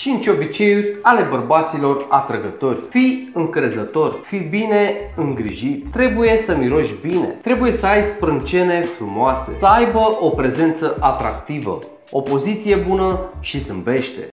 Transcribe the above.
5 obiceiuri ale bărbaților atrăgători. Fii încrezător, fii bine îngrijit, trebuie să miroși bine, trebuie să ai sprâncene frumoase, să aibă o prezență atractivă, o poziție bună și zâmbește.